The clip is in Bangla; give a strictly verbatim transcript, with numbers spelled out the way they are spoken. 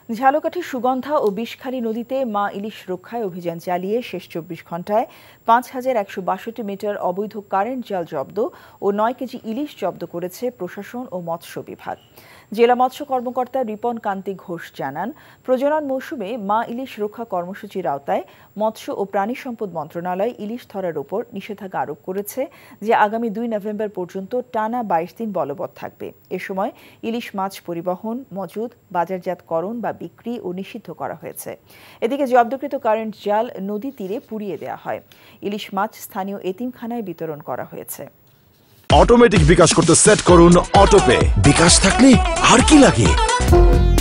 ঝালকাঠির সুগন্ধা ও বিষখালী নদীতে মা ইলিশ রক্ষায় অভিযান চালিয়ে শেষ চব্বিশ ঘন্টায় পাঁচ হাজার একশো বাষট্টি মিটার অবৈধ কারেন্ট জাল জব্দ ও নয় কেজি ইলিশ জব্দ করেছে প্রশাসন ও মৎস্য বিভাগ। জেলা মৎস্য কর্মকর্তা রিপন কান্তি ঘোষ জানান, প্রজনন মৌসুমে মা ইলিশ রক্ষা কর্মসূচির আওতায় মৎস্য ও প্রাণী সম্পদ মন্ত্রণালয় ইলিশ ধরার উপর নিষেধাজ্ঞা আরোপ করেছে, যে আগামী দুই নভেম্বর পর্যন্ত টানা বাইশ দিন বলবৎ থাকবে। এ সময় ইলিশ মাছ পরিবহন, মজুদ, বাজারজাতকরণ বা বিক্রি ও নিষিদ্ধ করা হয়েছে। এদিকে জব্দকৃত কারেন্ট জাল নদী তীরে পুড়িয়ে দেওয়া হয়। ইলিশ মাছ স্থানীয় এতিমখানায় বিতরণ করা হয়েছে। অটোমেটিক বিকাশ করতে সেট করুন অটোপে। বিকাশ থাকলে আর কি লাগে।